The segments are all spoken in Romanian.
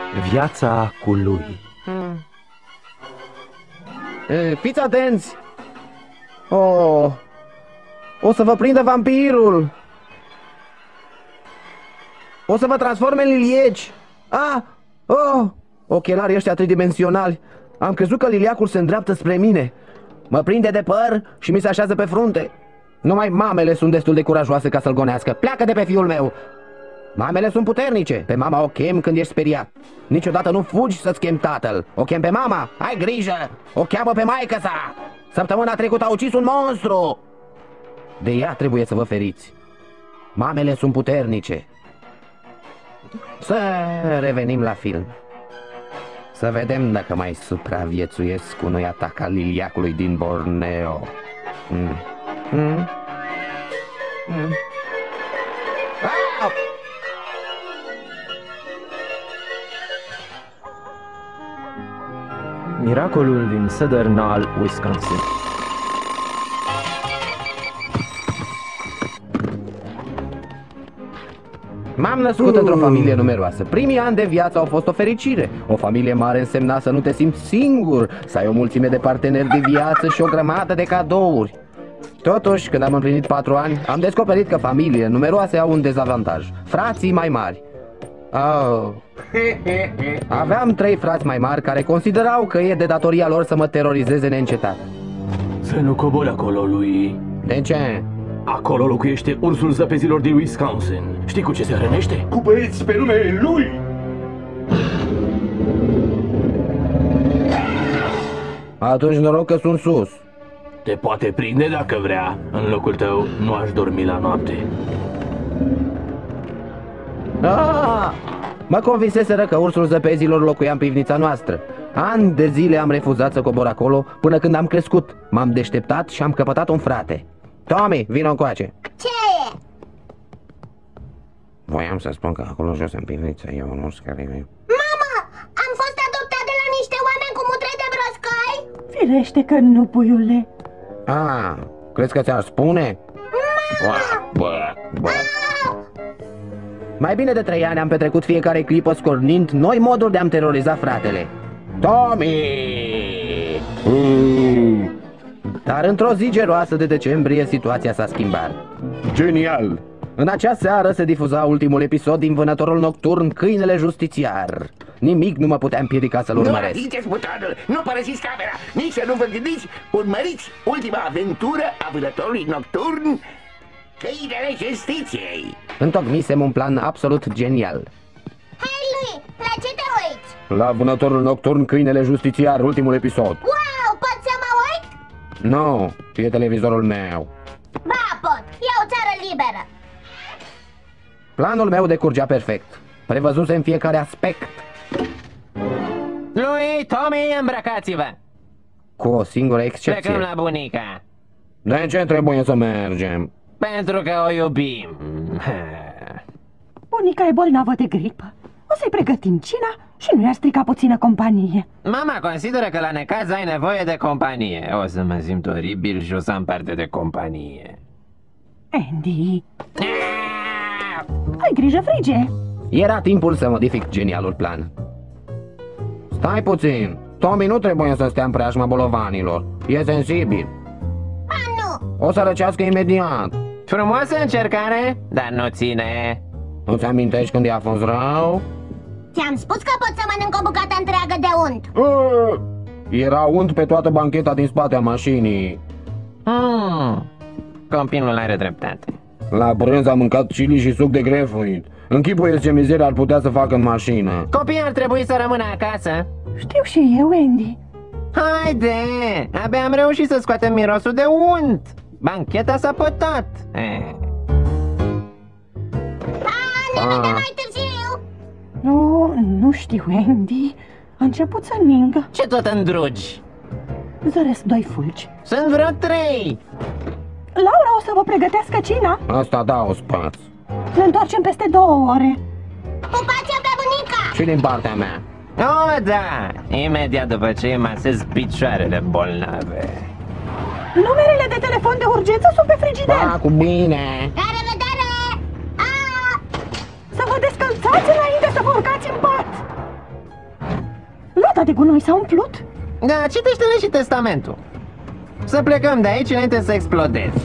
Viața cu lui. Fiți atenți! Oh, o să vă prindă vampirul! O să vă transforme în lilieci! Ochelarii ăștia tridimensionali! Am crezut că liliacul se îndreaptă spre mine. Mă prinde de păr și mi se așează pe frunte. Numai mamele sunt destul de curajoase ca să-l gonească. Pleacă de pe fiul meu! Mamele sunt puternice. Pe mama o chem când ești speriat. Niciodată nu fugi să-ți chem tatăl. O chem pe mama. Ai grijă! O cheamă pe maică-sa. Săptămâna trecută a ucis un monstru. De ea trebuie să vă feriți. Mamele sunt puternice. Să revenim la film. Să vedem dacă mai supraviețuiesc unui atac al liliacului din Borneo. Miracolul din Southern Wisconsin. M-am născut într-o familie numeroasă. Primii ani de viață au fost o fericire. O familie mare însemna să nu te simți singur, să ai o mulțime de parteneri de viață și o grămadă de cadouri. Totuși, când am împlinit 4 ani, am descoperit că familiile numeroase au un dezavantaj. Frații mai mari. Aveam 3 frați mai mari care considerau că e de datoria lor să mă terorizeze neîncetat. Să nu cobori acolo, lui. De ce? Acolo locuiește ursul zăpezilor din Wisconsin. Știi cu ce se hrănește? Cu băieți pe nume lui! Atunci noroc că sunt sus. Te poate prinde dacă vrea. În locul tău nu aș dormi la noapte. Mă convinseseră că ursul zăpezilor locuia în pivnița noastră. Ani de zile am refuzat să cobor acolo, până când am crescut. M-am deșteptat și am căpătat un frate. Tommy, vino încoace. Ce e? Voiam să spun că acolo jos în pivniță e un urs care... Mama, am fost adoptat de la niște oameni cu mutre de broscoi? Firește că nu, puiule. Crezi că ți-ar spune? Mai bine de 3 ani am petrecut fiecare clipă scornind noi moduri de a-mi teroriza fratele. Tommy! Dar într-o zi geroasă de decembrie situația s-a schimbat. Genial! În acea seară se difuza ultimul episod din Vânătorul Nocturn, Câinele Justițiar. Nimic nu mă putea împiedica să-l urmăresc. Nu atingeți butonul, nu părăsiți camera, nici să nu vă gândiți, urmăriți ultima aventură a Vânătorului Nocturn, Câinele Justiției. Întocmisem un plan absolut genial. Hei, lui, la ce te uiți? La Vânătorul Nocturn, Câinele Justițiar, ultimul episod. Wow, pot să mă uit? Nu, e televizorul meu. Ba, pot, e o țară liberă. Planul meu decurgea perfect. Prevăzusem fiecare aspect. Lui, Tommy, îmbrăcați-vă! Cu o singură excepție. Plecăm la bunica. De ce trebuie să mergem? Pentru că o iubim. Bunica e bolnavă de gripă. O să-i pregătim cina și nu i-ar strica puțină companie. Mama consideră că la necaz ai nevoie de companie. O să mă simt oribil și o să am parte de companie. Andy, ai grijă, frige. Era timpul să modific genialul plan. Stai puțin. Tommy nu trebuie să stea în preajma bolovanilor. E sensibil. Nu. O să răcească imediat. Frumoasă încercare, dar nu ține. Nu-ți amintești când i-a fost rău? Ți-am spus că pot să mănânc o bucată întreagă de unt. Era unt pe toată bancheta din spate a mașinii. Copilul are dreptate. La prânz am mâncat chili și suc de grapefruit. Închipuieți ce mizerie ar putea să facă în mașină. Copiii ar trebui să rămână acasă. Știu și eu, Andy. Haide! Abia am reușit să scoatem mirosul de unt. Bancheta s-a pătat. Ne vedem mai târziu. Nu știu, Andy. A început să ningă. Ce tot îndrugi? Zăresc 2 fulgi. Sunt vreo 3. Laura o să vă pregătească cina. Asta da, o spaț. Ne întoarcem peste 2 ore. Pupați-o pe bunica. Și din partea mea. Da, imediat după ce îi masez picioarele bolnave. Numerele de telefon de urgență sunt pe frigider. Cu bine. La revedere! Să vă descălțați înainte să vă urcați în pat. ăsta de gunoi s-a umplut? Da, citește-ne și testamentul. Să plecăm de aici înainte să explodezi.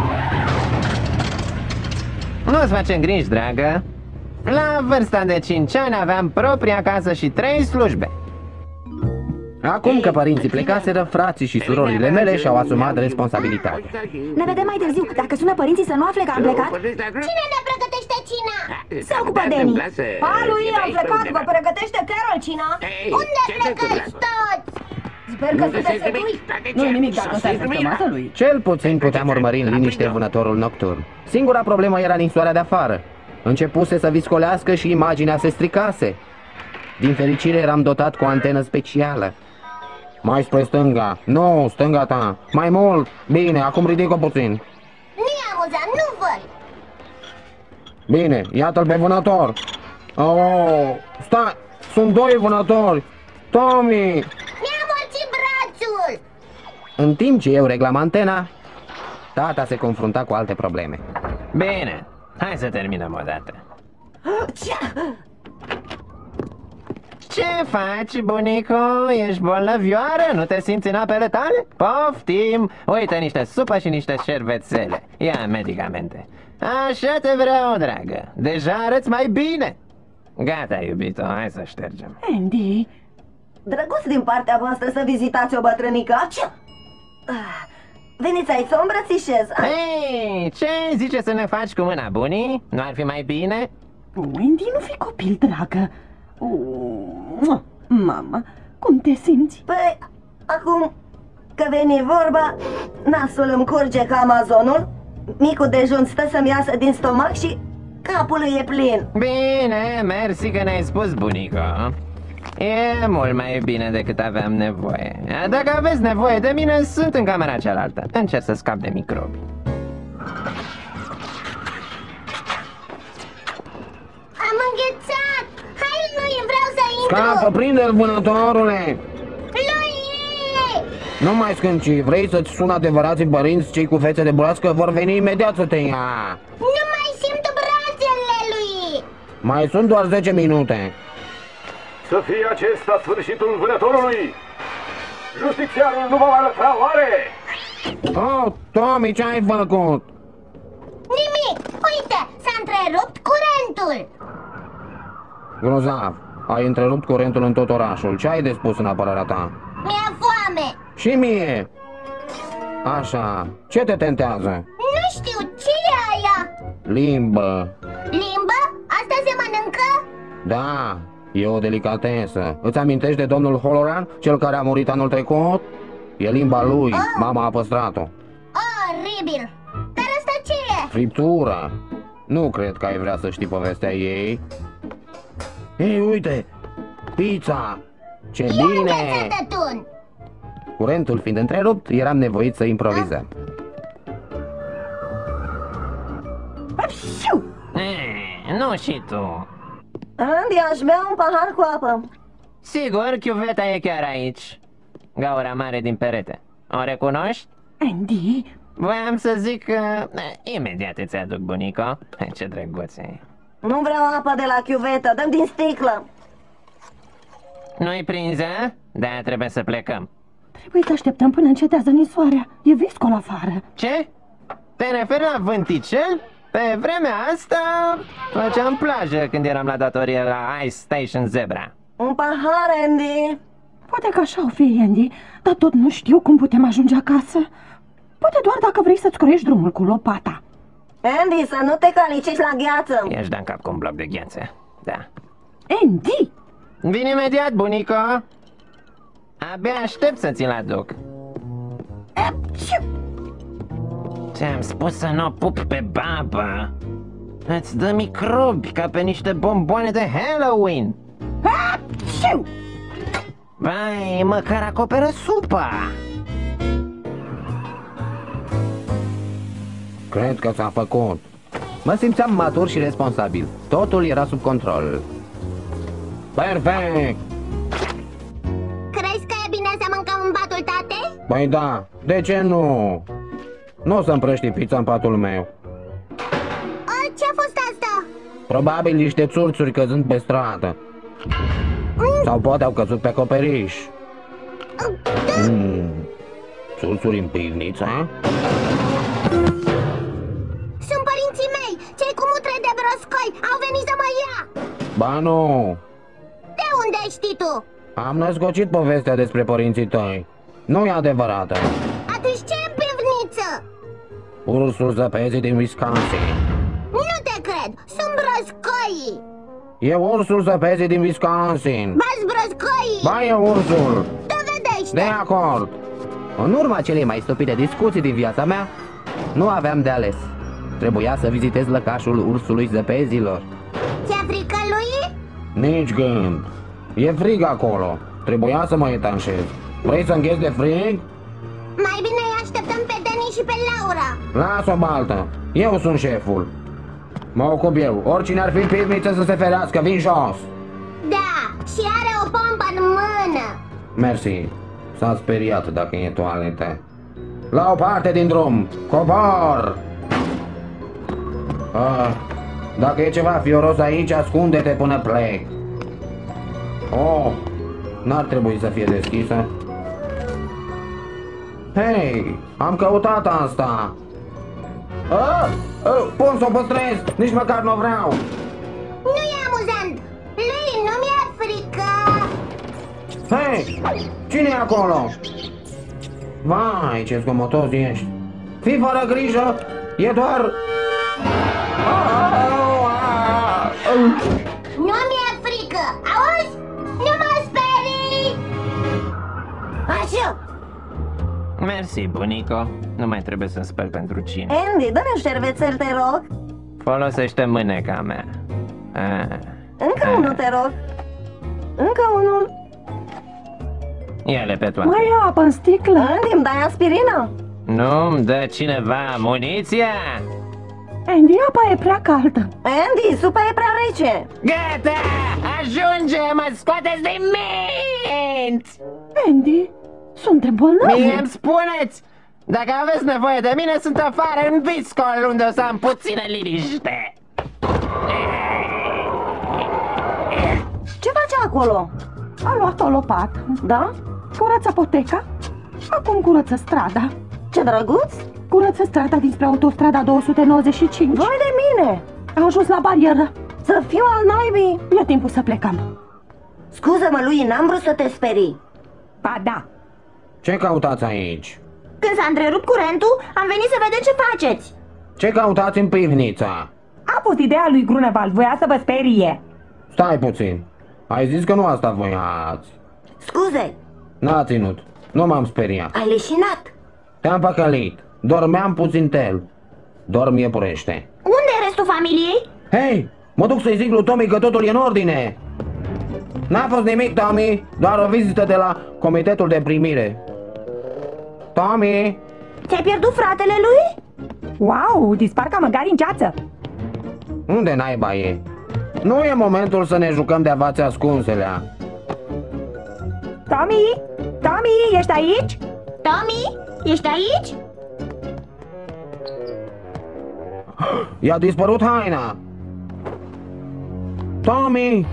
Nu-ți facem griji, dragă. La vârsta de 5 ani aveam propria casă și 3 slujbe. Acum că părinții plecaseră, frații și surorile mele și-au asumat responsabilitatea. Ne vedem mai târziu, dacă sună părinții să nu afle că am plecat. Cine ne pregătește cina? Se ocupă Danny. A, lui, am plecat, vă pregătește Carol cina. Unde plecați toți? Sper că sunteți secui. Nu-i nimic dacă stai să masă lui. Cel puțin puteam urmări în liniște vânătorul nocturn. Singura problemă era ninsoarea de afară. Începuse să viscolească și imaginea se stricase. Din fericire eram dotat cu o antenă specială. Mai spre stânga. Nu, stânga ta. Mai mult. Bine, acum ridic-o puțin. Nu-i amuzant, nu văd. Bine, iată-l pe vânător. Oh, stai, sunt 2 vânători. Tommy! Mi-a amorțit brațul. În timp ce eu reglam antena, tata se confrunta cu alte probleme. Bine, hai să terminăm odată. Ce faci, bunicu? Ești bolnăvioară? Nu te simți în apele tale? Poftim! Uite niște supă și niște șervețele. Ia medicamente. Așa te vreau, dragă. Deja arăți mai bine. Gata, iubito, hai să ștergem. Andy, Drăguț din partea voastră să vizitați o bătrânică. Veniți aici să o îmbrățișez. Hei, ce zice să ne faci cu mâna, bunii? Nu ar fi mai bine? Andy, nu fi copil, dragă. Mama, cum te simți? Păi, acum că veni vorba, nasul îmi curge ca Amazonul, micul dejun stă să-mi iasă din stomac și capul e plin. Bine, mersi că ne-ai spus, bunico. E mult mai bine decât aveam nevoie. Dacă aveți nevoie de mine, sunt în camera cealaltă. Încerc să scap de microbi. Am înghețat. Hai, lui, vreau să intru. Scapă, prinde-l, vânătorule! Lui! Nu mai scânci, vrei să-ți sun adevărații părinți, cei cu fețe de broască vor veni imediat să te ia. Nu mai simt brațele lui. Mai sunt doar 10 minute. Să fie acesta sfârșitul vânătorului! Justițiarul nu va mai lăsa, oare? Oh, Tommy, ce ai făcut? Nimic. Uite, s-a întrerupt curentul. Grozav, ai întrerupt curentul în tot orașul. Ce ai de spus în apărarea ta? Mi-e foame. Și mie. Așa, ce te tentează? Nu știu, ce e aia? Limbă. Limbă? Asta se mănâncă? Da, e o delicatesă. Îți amintești de domnul Halloran, cel care a murit anul trecut? E limba lui, mama a păstrat-o. Oribil. Dar asta ce e? Friptură. Nu cred că ai vrea să știi povestea ei. Ei, uite, pizza! Ce bine! Tătun. Curentul fiind întrerupt, eram nevoit să improvizăm. Nu și tu. Andy, aș bea un pahar cu apă. Sigur, chiuveta e chiar aici. Gaura mare din perete. O recunoști? Andy, Voiam să zic că... imediat îți aduc, bunico. Ce drăguț e. Nu vreau apă de la chiuvetă, dăm din sticlă. Nu-i prinză? Da, trebuie să plecăm. trebuie să așteptăm până încetează ninsoarea. E viscol afară. Ce? Te referi la vânticel? Pe vremea asta făceam plajă când eram la datorie la Ice Station Zebra. Un pahar, Andy. Poate că așa o fi, Andy, dar tot nu știu cum putem ajunge acasă. Poate doar dacă vrei să-ți croiești drumul cu lopata. Andy, să nu te calicești la gheață. I-aș da în cap cu un bloc de gheață. Da. Andy! Vin imediat, bunico. Abia aștept să ți-l aduc. Ți-am spus să nu o pup pe baba. Îți dă microbi ca pe niște bomboane de Halloween. Vai, măcar acoperă supa. Cred că s-a făcut. Mă simțeam matur și responsabil. Totul era sub control. Perfect! Crezi că e bine să mâncăm în patul tatei? Păi da, de ce nu? Nu o să împrăști pizza în patul meu. Ce-a fost asta? Probabil niște țurțuri căzând pe stradă. Sau poate au căzut pe acoperiș. Țurțuri în pivniță? Sunt părinții mei, cei cu mutre de broscoi, au venit să mă ia. Ba nu! De unde știi tu? Am născocit povestea despre părinții tăi. Nu e adevărată. Atunci ce în pivniță? Ursul zăpezii din Wisconsin. Nu te cred, sunt broscoii. E ursul zăpezii din Wisconsin. Ba-s broscoii. Ba, e ursul. Dovedește. De acord. În urma celei mai stupide discuții din viața mea, nu aveam de ales. Trebuia să vizitez lăcașul ursului zăpezilor. Ți-e frică lui? Nici gând. E frig acolo. Trebuia să mă etanșez. Vrei să îngheți de frig? Mai bine îi așteptăm pe Dani și pe Laura. Las o baltă. Eu sunt șeful. Mă ocup eu. Oricine ar fi în pivniță să se ferească. Vin jos. Da, și are o pompă în mână. Mersi. S-a speriat dacă e toaletă. La o parte din drum. Cobor! Dacă e ceva fioros aici, ascunde-te până plec. Oh, n-ar trebui să fie deschisă. Hei, am căutat asta. Pot să o păstrez, nici măcar nu vreau. Nu e amuzant. Lui nu mi-e frică. Hei, cine e acolo? Vai, ce zgomotos ești. Fii fără grijă, e doar... Nu mi-e frică, auzi? Nu mă sperii! Așa! Mersi, bunico. Nu mai trebuie să speli pentru cine. Andy, dă-ne un șervețel, te rog. Folosește mâneca mea. Încă unul, te rog. Încă unul. Ia-le pe toate. Mai e apă în sticlă? Andy, îmi dai aspirină? Nu-mi dă cineva muniția? Andy, apa e prea caldă. Andy, supa e prea rece. Gata! Ajunge! Mă scoateți din minți! Andy, suntem bolnavi. Mie îmi spuneți! Dacă aveți nevoie de mine, sunt afară în Viscol, unde o să am puțină liniște. Ce face acolo? A luat o lopată. Da? Curăță apoteca. Acum curăță strada. Ce drăguț? Curăță strada dinspre autostrada 295. Vai de mine! A ajuns la barieră. Să fiu al naibii. E timpul să plecăm. Scuză-mă, lui, n-am vrut să te sperii. Ba da. Ce căutați aici? Când s-a întrerupt curentul, am venit să vedem ce faceți. Ce căutați în pivnița? A fost ideea lui Grunewald, voia să vă sperie. Stai puțin. Ai zis că nu asta voiați. Scuze. N-a ținut. Nu m-am speriat. Ai leșinat. Te-am păcălit. Dormeam puțin tel. Dorm iepurește. Unde e restul familiei? Hei, mă duc să-i zic lui Tommy că totul e în ordine. N-a fost nimic, Tommy. Doar o vizită de la comitetul de primire. Tommy? Ți-ai pierdut fratele lui? Wow, dispar ca măgari în ceață. Unde naiba e? Nu e momentul să ne jucăm de avați ascunselea. Tommy? Tommy, ești aici? Tommy, ești aici? I-a dispărut haina. Tommy!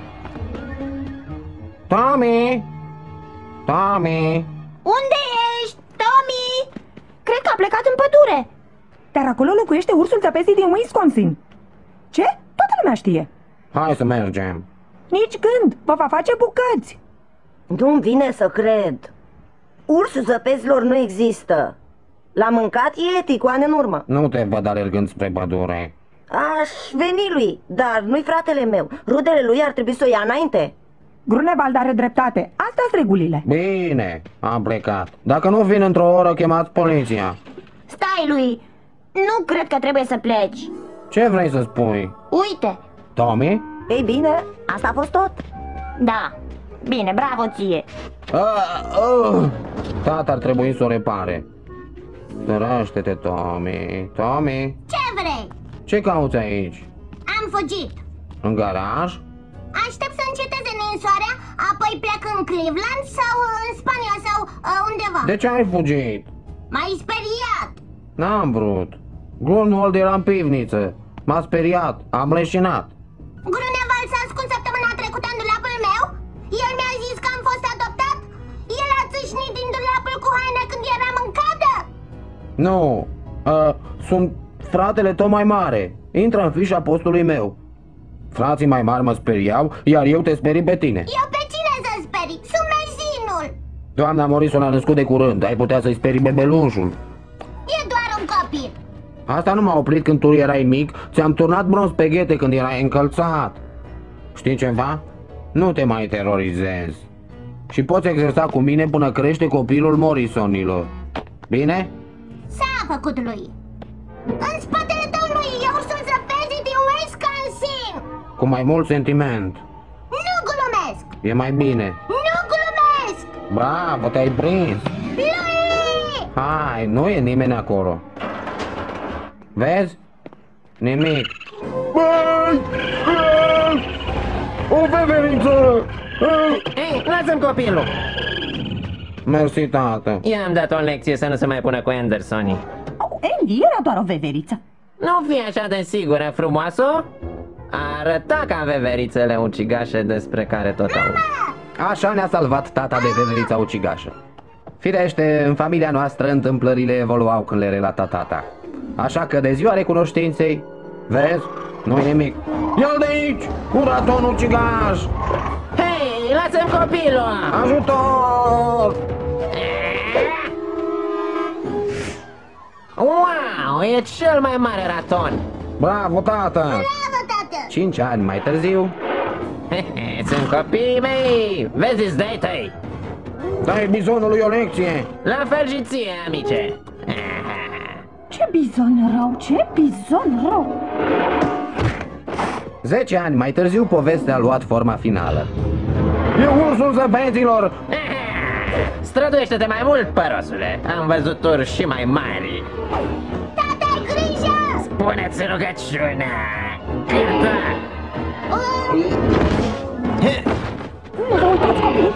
Tommy! Tommy! Unde ești, Tommy? Cred că a plecat în pădure. Dar acolo locuiește ursul zăpezii din Wisconsin. Ce? Toată lumea știe. Hai să mergem. Nici gând, vă va face bucăți. Nu-mi vine să cred. Ursul zăpezilor nu există. L-a mâncat Yeti cu ani în urmă. Nu te văd alergând spre pădure. Aș veni lui, dar nu-i fratele meu. Rudele lui ar trebui să o ia înainte. Grunewald are dreptate. Astea-s regulile. Bine, am plecat. Dacă nu vin într-o oră, chemați poliția. Stai, lui. Nu cred că trebuie să pleci. Ce vrei să spui? Uite. Tommy? Ei bine, asta a fost tot. Da. Bine, bravo ție. Tata ar trebui să o repare. Sărăște-te, Tommy. Tommy? Ce vrei? Ce cauți aici? Am fugit. În garaj? Aștept să înceteze ninsoarea, apoi plec în Cleveland sau în Spania sau undeva. De ce ai fugit? M-ai speriat. N-am vrut. Grunewald era în pivniță. M-a speriat. Am leșinat. Grunewald s-a ascuns săptămâna trecută în dulapul meu? Nu, sunt fratele tău mai mare. Intră în fișa postului meu. Frații mai mari mă speriau, iar eu te sperii pe tine. Eu pe cine să sperii? Sunt mezinul. Doamna Morrison a născut de curând, ai putea să-i sperii bebelușul. E doar un copil. Asta nu m-a oprit când tu erai mic, ți-am turnat bronz pe ghete când erai încălțat. Știi ceva? Nu te mai terorizezi. Și poți exersa cu mine până crește copilul Morrisonilor. Bine? S-a făcut lui. În spatele tău nu e ursul zăpezii din Wisconsin. Cu mai mult sentiment. Nu glumesc. E mai bine. Nu glumesc. Bravo, te-ai prins. Lui! Hai, nu e nimeni acolo. Vezi? Nimic. Băi! O veveriță! Ei, lasă-mi copilul! Mersi, tată. I-am dat o lecție să nu se mai pună cu Andersonii. Andy, era doar o veveriță. Nu fi așa de sigură, frumoasă? Arăta ca veverițele ucigașe despre care tot auzi. Așa ne-a salvat tata de veverița ucigașă. Firește, în familia noastră întâmplările evoluau când le relata tata. Așa că de ziua recunoștinței, vezi, nu-i nimic. Ia-l de aici, un raton ucigaș! Hei, lasă-mi copilul! Ajutor! Wow, e cel mai mare raton! Bravo, tată! Bravo, tată! 5 ani mai târziu, Sunt copiii mei! Vezi-ți de-ai tăi! dai bizonului o lecție! La fel și ție, amice! Ce bizon rău, ce bizon rău! 10 ani mai târziu, povestea a luat forma finală. E ursul zăpezilor! Străduiește-te mai mult, părosule! Am văzut urși mai mari! Tată, ai grijă! Puneți rugăciunea! Cârtă! Nu vă uitați, copii!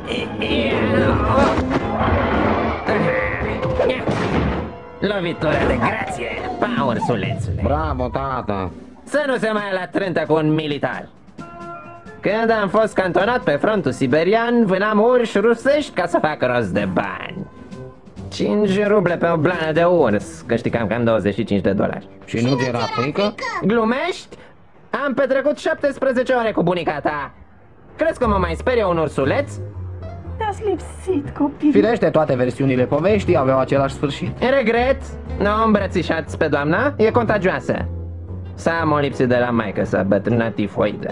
Lovitură de grație, pa, ursulețule! Bravo, tată! Să nu se mai ia la trântă cu un militar! Când am fost cantonat pe frontul siberian, vânam urși rusești ca să fac rost de bani. 5 ruble pe o blană de urs, câștigam cam $25. Și nu ți era frică? Glumești? Am petrecut 17 ore cu bunica ta. Crezi că mă mai sperie un ursuleț? Te-ați lipsit, copii! Firește, toate versiunile poveștii aveau același sfârșit. Regret, nu îmbrățișați pe doamna, e contagioasă. S-am o lipsit de la maică sa, bătrâna tifoidă.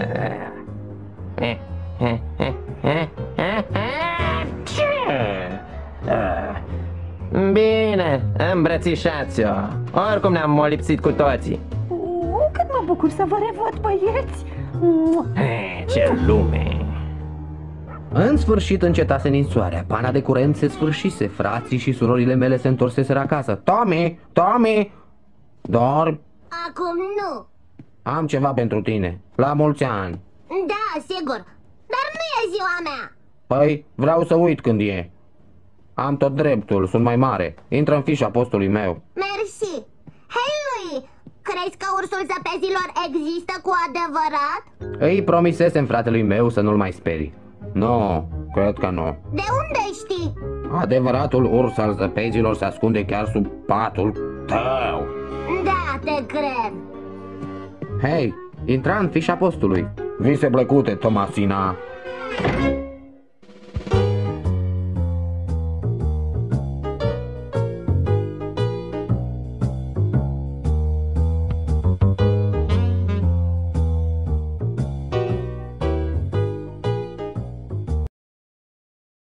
Bine, îmbrățișați-o. Oricum ne-am molipsit cu toții. Cât mă bucur să vă revăd, băieți! Ce lume! În sfârșit încetase ninsoarea, pana de curent se sfârșise, frații și surorile mele se întorseseră acasă. Tommy! Tommy! Dormi? Acum nu. Am ceva pentru tine. La mulți ani. Da, sigur. Dar nu e ziua mea. Păi, vreau să uit când e. Am tot dreptul, sunt mai mare. Intră în fișa postului meu. Mersi. Hei, lui, crezi că ursul zăpezilor există cu adevărat? Îi promisesem fratelui meu să nu-l mai sperii. Nu, cred că nu. De unde știi? Adevăratul urs al zăpezilor se ascunde chiar sub patul tău. Da, te cred. Hei, intra în fișa postului. Vise plăcute, Tomasina.